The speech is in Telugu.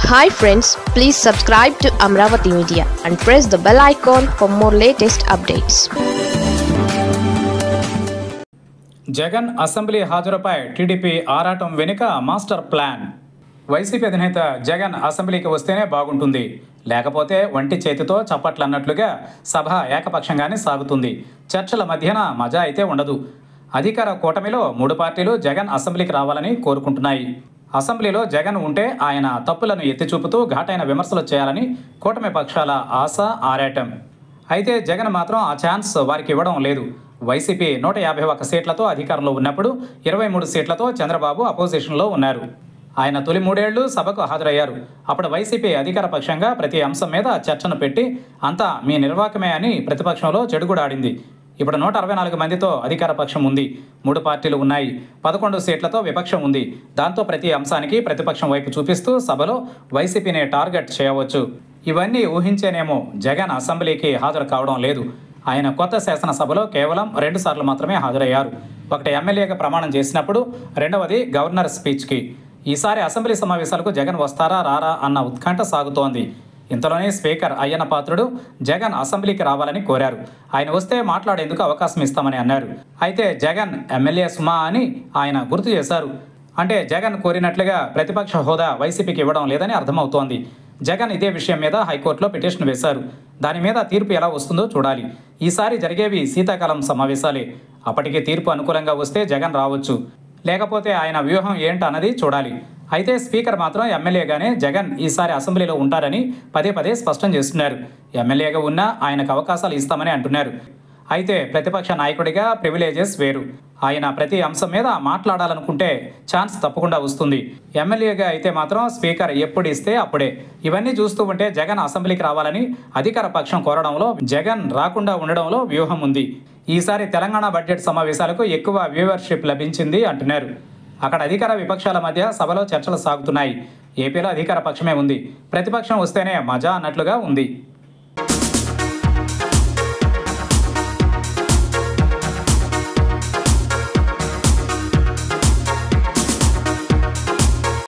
Hi friends, please subscribe to Amravati Media and press the bell icon for more latest updates. Jagan assembly హాజరుపై టీడీపీ ఆరాటం వెనుక మాస్టర్ ప్లాన్. వైసీపీ అధినేత జగన్ అసెంబ్లీకి వస్తేనే బాగుంటుంది, లేకపోతే వంటి చేతితో చప్పట్లన్నట్లుగా సభ ఏకపక్షంగానే సాగుతుంది. చర్చల మధ్యన మజా అయితే ఉండదు. అధికార కూటమిలో 3 పార్టీలు జగన్ అసెంబ్లీకి రావాలని కోరుకుంటున్నాయి. అసెంబ్లీలో జగన్ ఉంటే ఆయన తప్పులను ఎత్తిచూపుతూ ఘాటైన విమర్శలు చేయాలని కూటమి పక్షాల ఆశ ఆరాటం. అయితే జగన్ మాత్రం ఆ ఛాన్స్ వారికి ఇవ్వడం లేదు. వైసీపీ 151 సీట్లతో అధికారంలో ఉన్నప్పుడు 23 సీట్లతో చంద్రబాబు అపోజిషన్లో ఉన్నారు. ఆయన తొలి 3 ఏళ్లు సభకు హాజరయ్యారు. అప్పుడు వైసీపీ అధికార పక్షంగా ప్రతి అంశం మీద చర్చను పెట్టి అంతా మీ నిర్వాకమే అని ప్రతిపక్షంలో చెడుగుడాడింది. ఇప్పుడు 164 మందితో అధికార పక్షం ఉంది. 3 పార్టీలు ఉన్నాయి. 11 సీట్లతో విపక్షం ఉంది. దాంతో ప్రతి అంశానికి ప్రతిపక్షం వైపు చూపిస్తూ సభలో వైసీపీని టార్గెట్ చేయవచ్చు. ఇవన్నీ ఊహించేనేమో జగన్ అసెంబ్లీకి హాజరు కావడం లేదు. ఆయన కొత్త శాసనసభలో కేవలం 2 సార్లు మాత్రమే హాజరయ్యారు. ఒకటి ఎమ్మెల్యేగా ప్రమాణం చేసినప్పుడు, రెండవది గవర్నర్ స్పీచ్కి. ఈసారి అసెంబ్లీ సమావేశాలకు జగన్ వస్తారా రారా అన్న ఉత్కంఠ సాగుతోంది. ఇంతలోనే స్పీకర్ అయ్యన్న పాత్రుడు జగన్ అసెంబ్లీకి రావాలని కోరారు. ఆయన వస్తే మాట్లాడేందుకు అవకాశం ఇస్తామని అన్నారు. అయితే జగన్ ఎమ్మెల్యే సుమా అని ఆయన గుర్తు చేశారు. అంటే జగన్ కోరినట్లుగా ప్రతిపక్ష హోదా వైసీపీకి ఇవ్వడం లేదని అర్థమవుతోంది. జగన్ ఇదే విషయం మీద హైకోర్టులో పిటిషన్ వేశారు. దాని మీద తీర్పు ఎలా వస్తుందో చూడాలి. ఈసారి జరిగేవి శీతాకాలం సమావేశాలే. అప్పటికి తీర్పు అనుకూలంగా వస్తే జగన్ రావచ్చు, లేకపోతే ఆయన వ్యూహం ఏంటన్నది చూడాలి. అయితే స్పీకర్ మాత్రం ఎమ్మెల్యేగానే జగన్ ఈసారి అసెంబ్లీలో ఉంటారని పదే పదే స్పష్టం చేస్తున్నారు. ఎమ్మెల్యేగా ఉన్నా ఆయనకు అవకాశాలు ఇస్తామని అంటున్నారు. అయితే ప్రతిపక్ష నాయకుడిగా ప్రివిలేజెస్ వేరు. ఆయన ప్రతి అంశం మీద మాట్లాడాలనుకుంటే ఛాన్స్ తప్పకుండా వస్తుంది. ఎమ్మెల్యేగా అయితే మాత్రం స్పీకర్ ఎప్పుడు ఇస్తే అప్పుడే. ఇవన్నీ చూస్తూ ఉంటే జగన్ అసెంబ్లీకి రావాలని అధికార పక్షం కోరడంలో, జగన్ రాకుండా ఉండడంలో వ్యూహం ఉంది. ఈసారి తెలంగాణ బడ్జెట్ సమావేశాలకు ఎక్కువ వ్యూవర్షిప్ లభించింది అంటున్నారు. అక్కడ అధికార విపక్షాల మధ్య సభలో చర్చలు సాగుతున్నాయి. ఏపీలో అధికార పక్షమే ఉంది, ప్రతిపక్షం వస్తేనే మజా అన్నట్లుగా ఉంది.